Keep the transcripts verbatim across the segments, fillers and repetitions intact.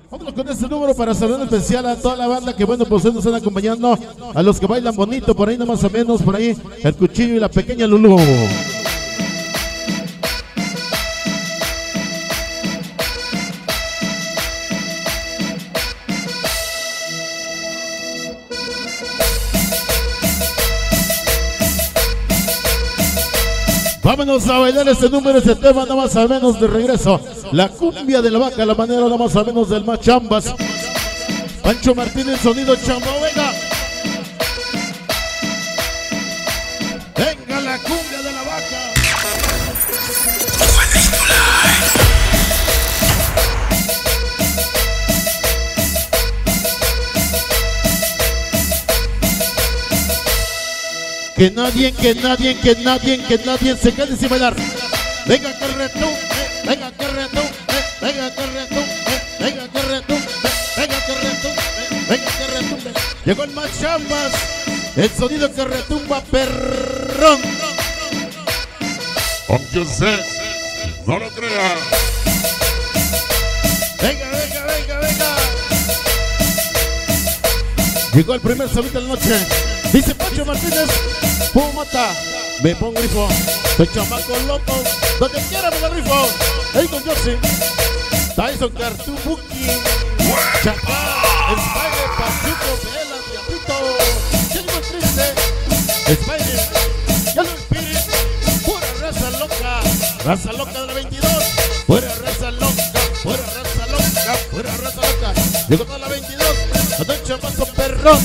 Vámonos con este número para saludar especial a toda la banda que, bueno, pues nos están acompañando, a los que bailan bonito, por ahí no más o menos, por ahí el Cuchillo y la Pequeña Lulú. Vámonos a bailar este número, este tema, nada más o menos de regreso. La cumbia de la vaca, la manera nada más o menos del más chambas. Pancho Martínez, sonido chamba, venga. Venga la cumbia de la vaca. Que nadie, que nadie, que nadie, que nadie se quede sin bailar. Venga que retumbe, venga que retumbe, venga que retumbe, venga que retumbe, venga que retumbe, venga que retumbe. Llegó el más chambas, el sonido que retumba, perrón. Aunque usted no lo crea. Venga, venga, venga, venga. Llegó el primer sonido de la noche. Dice Pancho Martínez, Pumata, me pongo grifo, soy chamaco loco, donde quiera me lo grifo. Ahí con Josie, Tyson, Cartoon, Buki, Chacal, Spider, Pachuco, Vela, Diablito, Chingo Triste, Spider, ya lo Spirit, pura raza loca, raza loca de la veintidós, pura raza loca, pura raza loca, pura raza loca. Llegó toda la veintidós, a un chamaco perrón.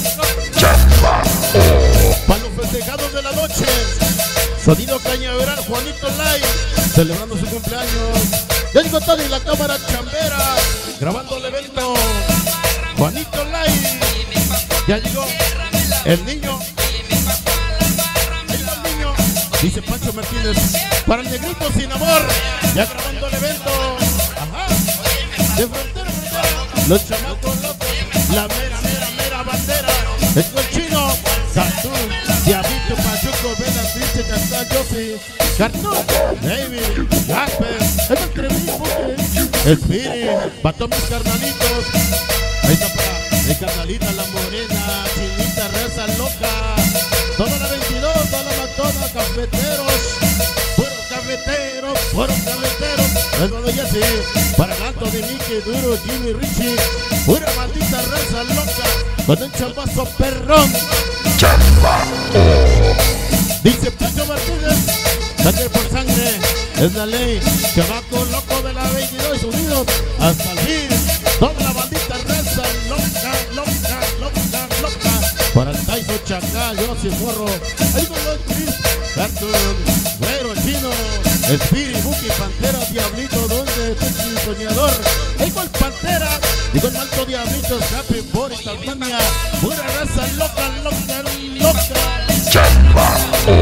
Para los festejados de la noche, sonido cañaveral, Juanito Live, celebrando su cumpleaños. Ya llegó Tony, la cámara chambera, grabando el evento. Juanito Live, ya llegó el niño. Ahí va el niño, dice Pancho Martínez, para el negrito sin amor, ya grabando el evento. Ajá, de frontera a frontera, los chamacos locos, la mera, mera, mera bandera. El cochino, Cartoon, Diablito, Pachuco, Vela, Triste, Chacal, Josie, Cartoon, David, Gasper, el Entrevivo, el Spirit, para todos mis carnalitos. Ahí está para el carnalita, la morena, chinita, raza loca. Toda la veintidós, toda la matona, cafeteros, puros cafeteros, puros cafeteros. El modo ya sí, para el alto de Mickey, Duro, Jimmy, Richie, pura maldita raza loca. Con un chambazo perrón. Chamba. Dice Pancho Martínez, sangre por sangre, es la ley. Chamaco loco de la veintidós Unidos hasta el fin. Toda la bandita raza loca, loca, loca, loca. Para el Tyson, Chacal, Josie, Morro, ahí con los Chris, Cartoon, Güero, Chino, Spirit, Buki, Pantera, Diablito, donde es el soñador. Ahí con Pantera y con Alto Diablito, Happy, Boris, Tasmania, pura raza loca, loca, loca. Chamba.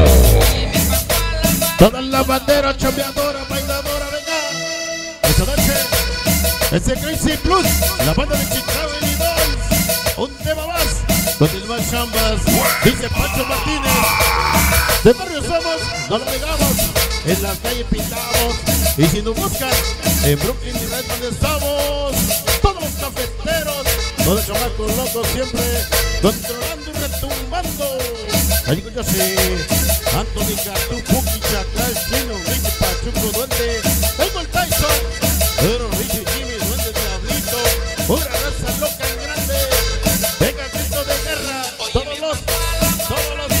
Toda la bandera chambeadora, bailadora, venga. Esta noche, ese Crazy Plus, la banda de Chicago, Illinois, un tema más. Con el más chambas, dice Pancho Martínez. De barrio somos, no lo negamos. En las calles pintamos. Y si nos buscan, en Brooklyn y Red donde estamos. Todos los cafeteros, todos los chamacos locos siempre controlando y retumbando. Allí con Josie, Anthony, Cartoon, Buki, Chacal, Chino, Ricky, Pachuco, Duende. Ahí con Tyson, pero Richie, Jimmy, Duende, Diablito, pura raza loca en grande. Venga, grito de guerra, todos los, todos los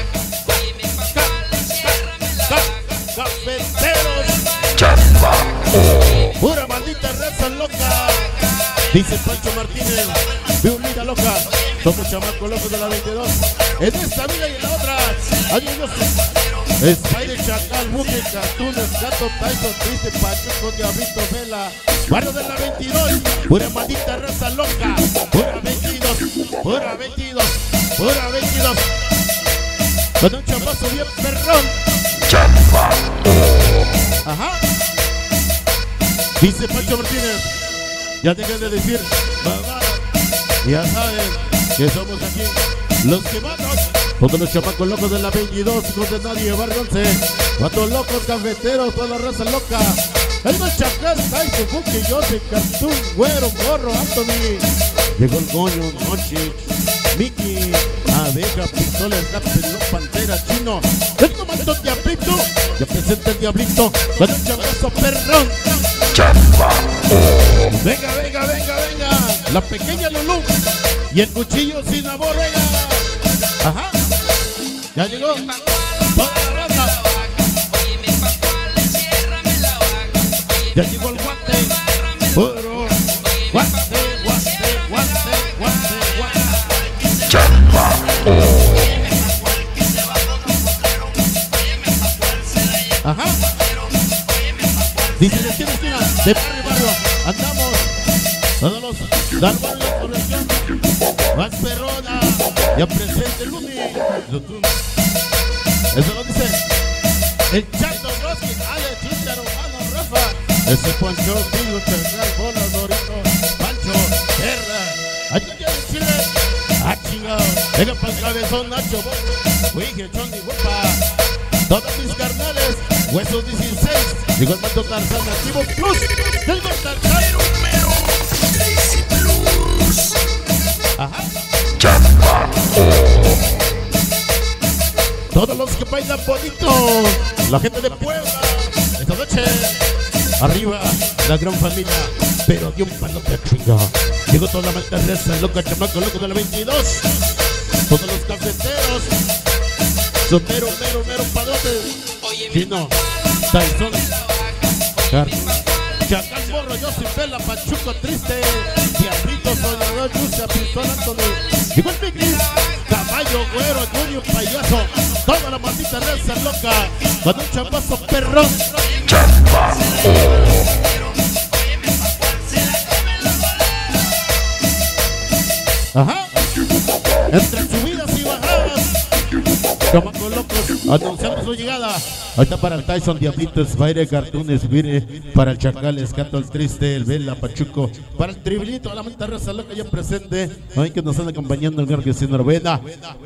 cafeteros. Chamba. Pura maldita raza loca. Dice Pancho Martínez, violita loca. Somos chamacos locos de la veintidós. En esta vida y en la otra. Adiós. Spider, Chacal, Buki, Cartoon, Gato, Tyson, Triste, Pachuco, Diablito, Vela. Barrio de la veintidós. Pura maldita raza loca. Pura veintidós. Pura veintidós. Pura veintidós. Con un chapazo bien perrón. Chamba. Ajá. Dice Pancho Martínez, ya dejen de decir mamá. Ya saben que somos aquí los que vamos. Todos los chamacos locos de la veintidós, no de nadie, Barrio once. Cuatro locos cafeteros, toda la raza loca. Llegó el Chacal, Tyson, Buki, Jose, Cartoon, Güero, Gorro, Anthony. Llegó el Goño, Noche, Mickey, Abeja, Pistola, el Capelón, Pantera, Chino. El comando Diablito, ya presenta el Diablito. Con un chamazo perrón. Chamba. Oh. Venga, venga, venga, venga. La pequeña Lulú y el cuchillo sin amor, venga. Ajá. Ya llegó. Toda la raza. Ya llegó el guante. Puro. Guante, guante, guante, guante, guante. Chamba. Oh. Ajá. Dice de esquina a esquina, de barrio a barrio, andamos. Todos los dan la corrección. Más perrona. Ya presente el Lumi. Eso lo dice el Chato Roski, Ale, Chicharo, Mano, Rafa. Ese Poncho, Pigo, Chacal, Bola, Dorito, Pancho, Herra. Aquí ya en Chile. Ah, chingado. Venga para el cabezón, Nacho, Wige, Choni, Guapa. Todos mis carnales, Huesos dieciséis. Llegó el Mato Tarzán, Activo Plus. Del Tarzán. Ajá. Chamba. Oh. Todos los que bailan bonito, la gente de Puebla, esta noche, arriba, la gran familia, pero de un palo de chinga. Llegó toda la malta reza, loca, chamaco, loco de la veintidós. Todos los cafeteros, sotero, mero, mero, palote, Chino, Tyson, Chacal, Morro, Joseph, Vela, Pachuco, Triste, Diablito, Soñador, Yucia, Pistola, Anthony. Llegó el Picnic, Caballo, Güero, Junior, Payaso. Toda la maldita raza loca, con un champazo perrón. Chamba. Oh. Ajá. Entre subidas y bajadas, chamacos locos, anunciamos su llegada. Ahorita para el Tyson, Diablito, Spire, Cartoon, Spire. Para el Chacal, Escato, el Triste, el Vela, Pachuco. Para el Tribilito, la maldita raza loca ya presente. Hoy que nos están acompañando el Garque Sin Norbena.